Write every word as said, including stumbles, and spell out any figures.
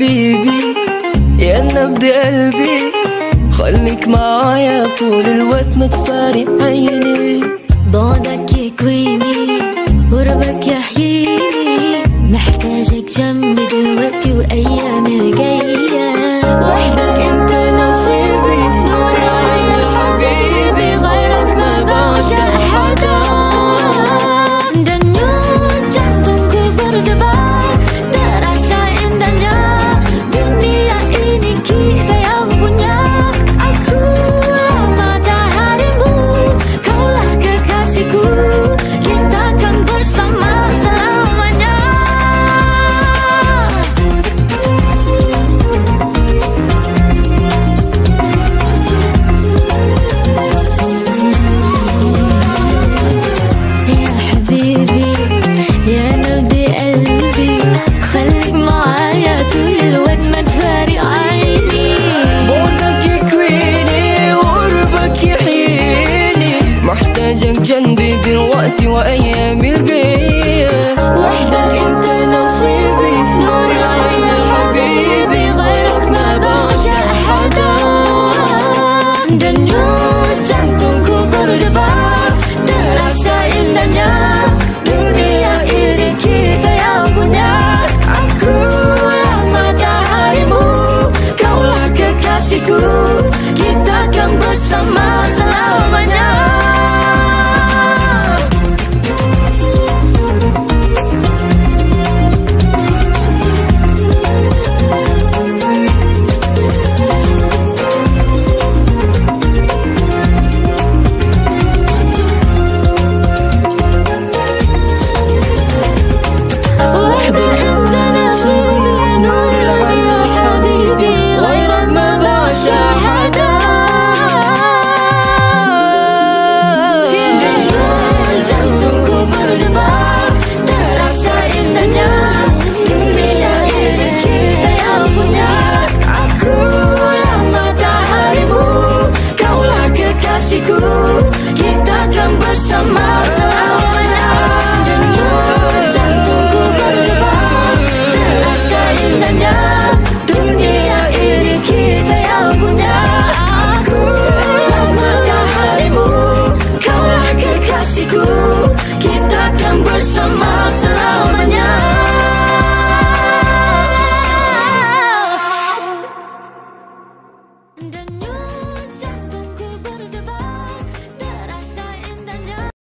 حبيبي يا نبض قلبي، خليك معايا طول الوقت ما تفارق عيني. بعدك يكويني قربك يحييني، محتاجك جنبي دلوقتي وأيام الجاية. وحدك انت نصيبي نور عيني حبيبي، غيرك ما بعشق حدا. Denyut jantungku berdebar, terasa indahnya dunia ini kita yang punya. Akulah mataharimu, kaulah kekasihku, kita kan bersama selamanya. Ya habibi ya nabdi qalbi, خليك معايا طول الوقت ما تفارق عيني. بعدك يكويني وقربك يحييني، محتاجك جنبي دلوقتي وأيامي الجاية. وحدك انت نصيبي نور العين حبيبي، غيرك ما بعشق حدا. Denyut jantungku berdebar, terasa indahnya dunia ini kita yang punya. Akulah mataharimu, kaulah kekasihku, kita kan bersama.